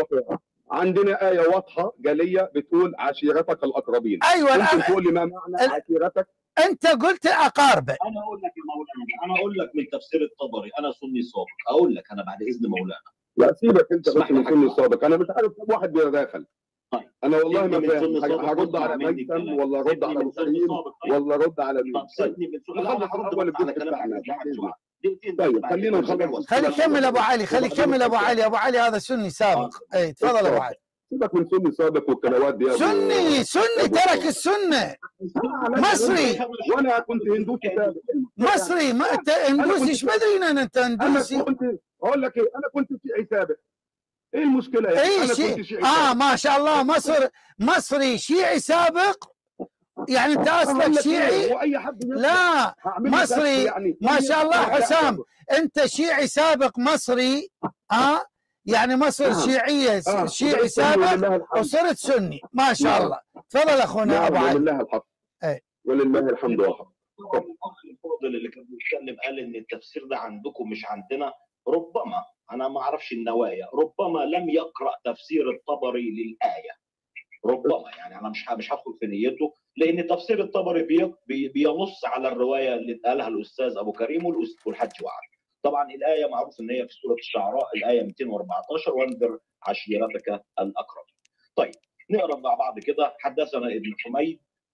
عندنا آية واضحة جلية بتقول عشيرتك الأقربين. أيوة. ممكن تقول لي ما معنى عشيرتك؟ أنت قلت أقاربة. أنا أقول لك يا مولانا، أنا أقول لك من تفسير الطبري، أنا سني صادق، أقول لك أنا بعد إذن مولانا. لا سيبك أنت بس من سني صادق، أنا مش عارف كم واحد بيتداخل. طيب. أنا والله ما فاهم، هرد على ميثم ولا أرد على أبو كريم ولا أرد على مين؟ طب سيبني من سؤال أنا هرد على كلامك. طيب خلينا نخلص. خلي كمل أبو علي، خلي كمل أبو علي، أبو علي هذا سني سابق. أي تفضل أبو علي. سيبك من سني سابق والكلوات دي. سني سني ترك السنة. مصري. وانا كنت هندوسي سابق. مصري ما انت هندوسي، ايش مدري ان انت هندوسي. انا كنت اقول لك ايه، انا كنت شيعي سابق. ايه المشكلة يعني؟ ايه انا شي... كنت شيعي اه سابق. ما شاء الله مصر مصري شيعي سابق. يعني انت اصلك شيعي؟ واي حد لا مصري يعني. ما شاء الله حسام انت شيعي سابق مصري. اه يعني مصر آه. شيعيه آه. شيعي سابق وصرت سني ما شاء الله. تفضل اخونا ابو علي. ولله الحمد. اي ولله الحمد والحمد. الاخ الفاضل اللي كان بيتكلم قال ان التفسير ده عندكم مش عندنا. ربما انا ما اعرفش النوايا، ربما لم يقرا تفسير الطبري للايه. ربما يعني انا مش مش هدخل في نيته، لان تفسير الطبري بي بي بينص على الروايه اللي قالها الاستاذ ابو كريم والحاج وعد. طبعا الايه معروف ان هي في سوره الشعراء الايه مئتين وأربعتاشر وانذر عشيرتك الاقرب. طيب نقرا مع بعض كده. حدثنا ابن حميد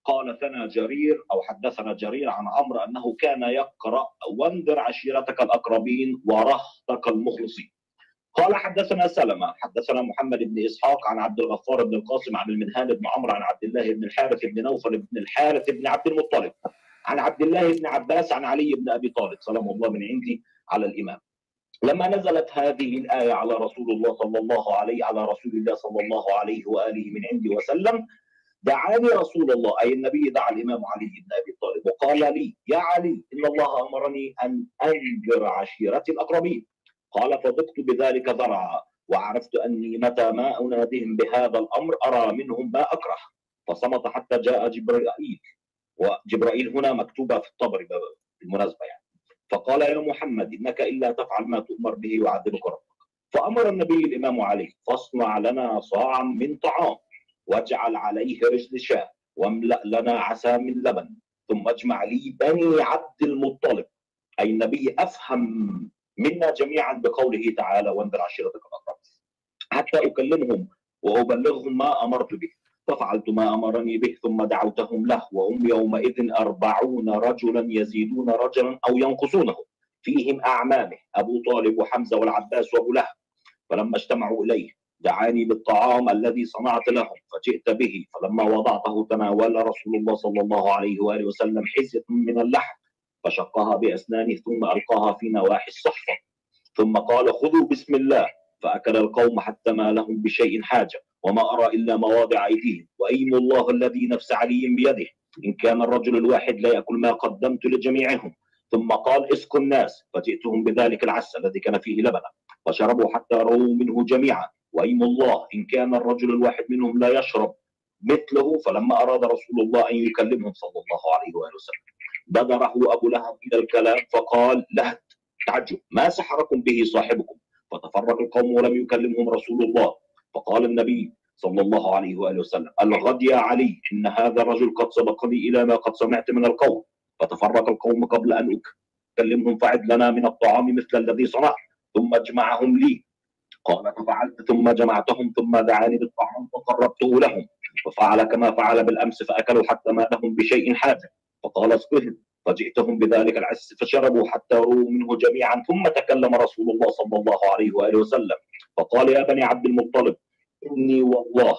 قال ثنى جرير أو حدثنا جرير عن عمرو أنه كان يقرأ وانذر عشيرتك الأقربين ورهطك المخلصين. قال حدثنا سلمة حدثنا محمد بن إسحاق عن عبد الغفار بن القاسم عن المنهال بن عمرو عن عبد الله بن الحارث بن نوفل بن الحارث بن عبد المطلب عن عبد الله بن عباس عن علي بن أبي طالب سلام الله من عندي على الإمام. لما نزلت هذه الآية على رسول الله صلى الله عليه على رسول الله صلى الله عليه وآله من عندي وسلم دعاني رسول الله أي النبي دعا الإمام علي بن أبي طالب وقال لي يا علي إن الله أمرني أن أنذر عشيرتي الأقربين. قال فضقت بذلك ذرعا وعرفت أني متى ما أناديهم بهذا الأمر أرى منهم ما أكره فصمت حتى جاء جبرائيل. وجبرائيل هنا مكتوبة في الطبري بالمناسبة يعني. فقال يا محمد إنك إلا تفعل ما تؤمر به يعذبك ربك. فأمر النبي الإمام علي فاصنع لنا صاعا من طعام واجعل عليه رجل شاة واملأ لنا عسى من لبن ثم اجمع لي بني عبد المطلب أي النبي أفهم منا جميعا بقوله تعالى وانذر عشيرتك الأقربين حتى أكلمهم وأبلغهم ما أمرت به. ففعلت ما أمرني به ثم دعوتهم له وهم يومئذ أربعون رجلا يزيدون رجلا أو ينقصونه فيهم أعمامه أبو طالب وحمزة والعباس وأبو لهب. فلما اجتمعوا إليه دعاني بالطعام الذي صنعت لهم فجئت به فلما وضعته تناول رسول الله صلى الله عليه وآله وسلم حزة من اللحم فشقها بأسنانه ثم ألقاها في نواحي الصحفة ثم قال خذوا بسم الله فأكل القوم حتى ما لهم بشيء حاجة وما أرى إلا مواضع أيديهم وأيم الله الذي نفس علي بيده إن كان الرجل الواحد لا يأكل ما قدمت لجميعهم. ثم قال اسقوا الناس فجئتهم بذلك العسل الذي كان فيه لبنا فشربوا حتى رووا منه جميعا وأيم الله إن كان الرجل الواحد منهم لا يشرب مثله. فلما أراد رسول الله أن يكلمهم صلى الله عليه وآله وسلم بدره أبو لهب إلى الكلام فقال لهت تعجب ما سحركم به صاحبكم. فتفرق القوم ولم يكلمهم رسول الله. فقال النبي صلى الله عليه وآله وسلم الغد يا علي إن هذا الرجل قد سبقني إلى ما قد سمعت من القوم. فتفرق القوم قبل أن أكلمهم فعد لنا من الطعام مثل الذي صنعت ثم اجمعهم لي. قال ففعلت ثم جمعتهم ثم دعاني بالطعام فقربته لهم ففعل كما فعل بالأمس فأكلوا حتى ما لهم بشيء حاجة. فقال اسقهم فجئتهم بذلك العس فشربوا حتى رووا منه جميعا. ثم تكلم رسول الله صلى الله عليه وآله وسلم فقال يا بني عبد المطلب إني والله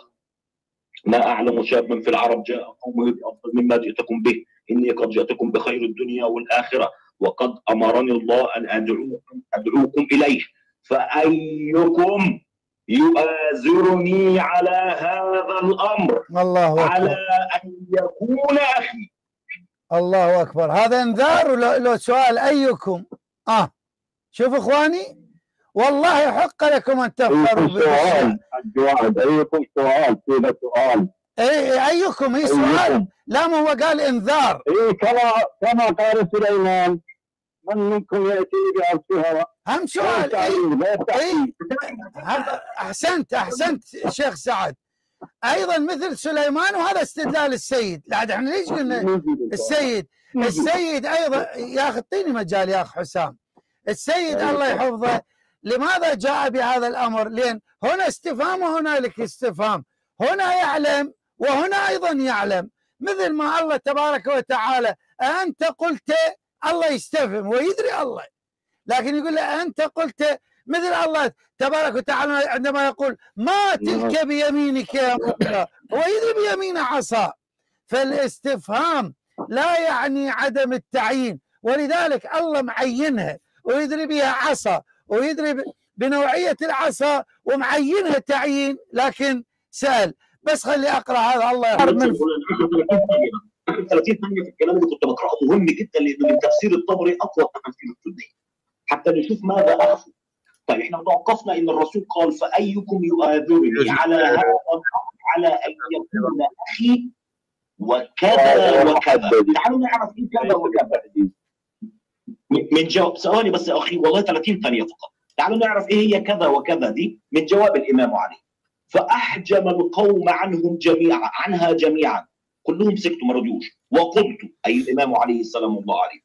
ما أعلم شابا في العرب جاء قومه بأفضل مما جئتكم به. إني قد جئتكم بخير الدنيا والآخرة وقد أمرني الله أن أدعوكم, أدعوكم إليه فأيكم يؤازرني على هذا الأمر الله أكبر. على أن يكون أخي. الله أكبر. هذا انذار ولو سؤال أيكم آه شوف إخواني والله يحق لكم أن تفكروا سؤال الجواب أيكم سؤال كذا سؤال أي أيكم هي سؤال لا ما هو قال انذار. إيه كما كما قال سليمان من منكم يأتي بأرضها هم سؤال إيه؟ إيه؟ أحسنت أحسنت شيخ سعد أيضا مثل سليمان وهذا استدلال السيد. لا احنا ليش قلنا السيد السيد أيضا يا أخي اعطيني مجال يا أخ حسام. السيد الله يحفظه لماذا جاء بهذا الأمر؟ لأن هنا استفهام وهنالك استفهام هنا يعلم وهنا أيضا يعلم مثل ما الله تبارك وتعالى أنت قلت الله يستفهم ويدري الله لكن يقول له أنت قلت مثل الله تبارك وتعالى عندما يقول ما تلك بيمينك يا موسى هو يدري بيمينه عصا. فالاستفهام لا يعني عدم التعيين ولذلك الله معينها ويدري بها عصا ويدري بنوعية العصا ومعينها تعيين لكن سأل. بس خلي أقرأ هذا الله يرحمه من ثلاثين ثانية في الكلام اللي كنت بقرأه مهم جدا لأنه من تفسير الطبري أقوى تفسير السنية حتى نشوف ماذا أخذ. طيب احنا توقفنا ان الرسول قال فايكم يؤاذرني على هذا على ان يكون اخي وكذا وكذا. تعالوا نعرف ايه كذا وكذا من جواب ثواني بس يا اخي والله ثلاثين ثانية فقط. تعالوا نعرف ايه هي كذا وكذا دي من جواب الامام علي. فاحجم القوم عنهم جميعا عنها جميعا كلهم سكتوا ما رضيوش. وقلت اي الامام عليه السلام الله عليه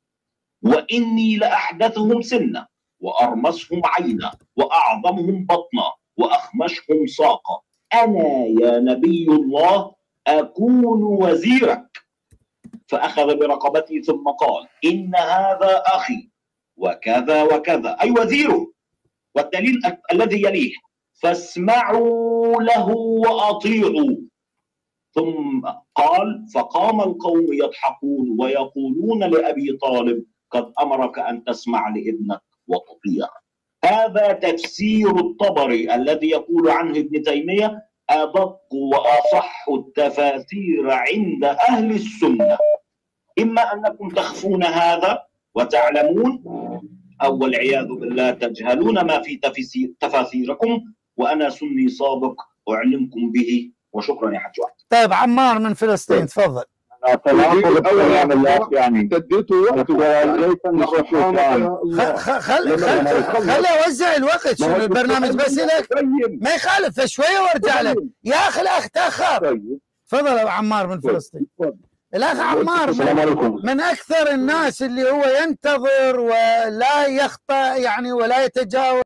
واني لاحدثهم سنا وأرمسهم عينا وأعظمهم بطنا وأخمشهم ساقا أنا يا نبي الله أكون وزيرك. فأخذ برقبتي ثم قال: إن هذا أخي وكذا وكذا، أي وزيره. والدليل الذي يليه: فاسمعوا له وأطيعوا. ثم قال: فقام القوم يضحكون ويقولون لأبي طالب: قد أمرك أن تسمع لابنك وتطيع. هذا تفسير الطبري الذي يقول عنه ابن تيمية أدق وأصح التفاسير عند أهل السنة. إما أنكم تخفون هذا وتعلمون، أو والعياذ بالله تجهلون ما في تفاسيركم، وأنا سني صادق أعلمكم به. وشكرا يا حاج واحد. طيب عمار من فلسطين تفضل. يعني تديته خل خل خل اوزع الوقت. شنو البرنامج بس لك؟ ما يخالف شويه وارجع لك يا اخي. الاخ تاخر. تفضل ابو عمار من فلسطين. الاخ عمار من, من اكثر الناس اللي هو ينتظر ولا يخطئ يعني ولا يتجاوز